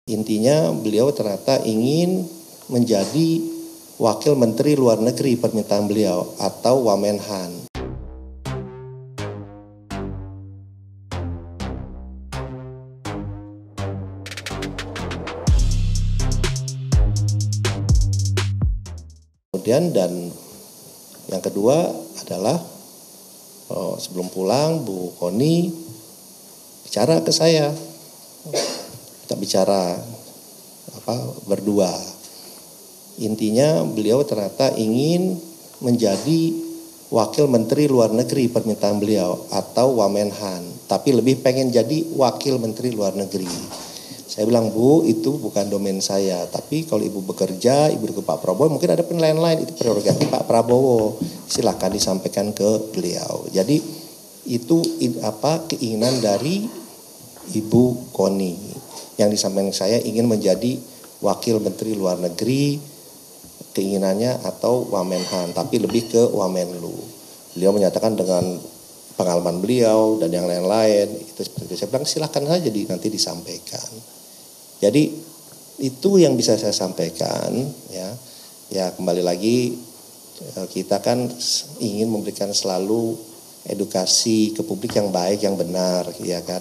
Intinya beliau ternyata ingin menjadi Wakil Menteri Luar Negeri permintaan beliau atau Wamenhan. Kemudian dan yang kedua adalah sebelum pulang Bu Koni bicara ke saya, kita bicara berdua. Intinya beliau ternyata ingin menjadi Wakil Menteri Luar Negeri permintaan beliau atau Wamenhan, tapi lebih pengen jadi Wakil Menteri Luar Negeri. Saya bilang, Bu, itu bukan domain saya, tapi kalau Ibu bekerja, Ibu ke Pak Prabowo, mungkin ada penilaian lain, itu prerogatif Pak Prabowo, silakan disampaikan ke beliau. Jadi itu keinginan dari Ibu Koni yang disampaikan saya ingin menjadi Wakil Menteri Luar Negeri, keinginannya atau Wamenhan, tapi lebih ke Wamenlu. Beliau menyatakan dengan pengalaman beliau dan yang lain-lain, itu seperti itu. Saya bilang silakan saja nanti disampaikan. Jadi itu yang bisa saya sampaikan, ya kembali lagi kita kan ingin memberikan selalu edukasi ke publik yang baik, yang benar, ya kan.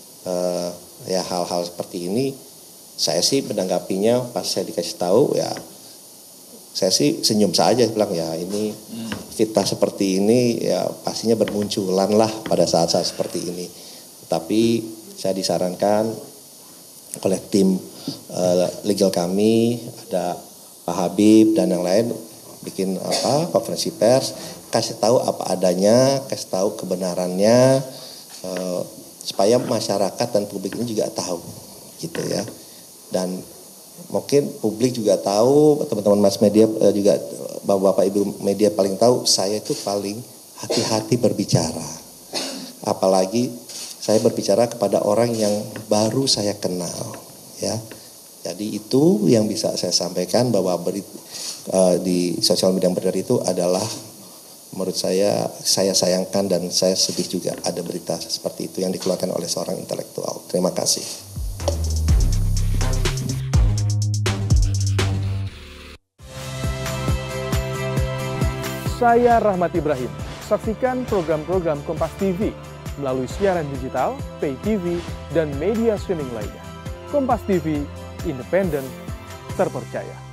Ya hal-hal seperti ini saya sih menanggapinya pas saya dikasih tahu ya saya sih senyum saja, bilang ya ini fitnah seperti ini ya pastinya bermunculan lah pada saat-saat seperti ini. Tapi saya disarankan oleh tim legal kami, ada Pak Habib dan yang lain bikin konferensi pers, kasih tahu apa adanya, kasih tahu kebenarannya supaya masyarakat dan publik ini juga tahu gitu ya. Dan mungkin publik juga tahu, teman-teman mass media juga, bapak-bapak ibu media paling tahu saya itu paling hati-hati berbicara. Apalagi saya berbicara kepada orang yang baru saya kenal, ya. Jadi itu yang bisa saya sampaikan bahwa di sosial media yang beredar itu adalah menurut saya sayangkan dan saya sedih juga ada berita seperti itu yang dikeluarkan oleh seorang intelektual. Terima kasih. Saya Rahmat Ibrahim. Saksikan program-program Kompas TV melalui siaran digital, pay TV, dan media streaming lainnya. Kompas TV, independen, terpercaya.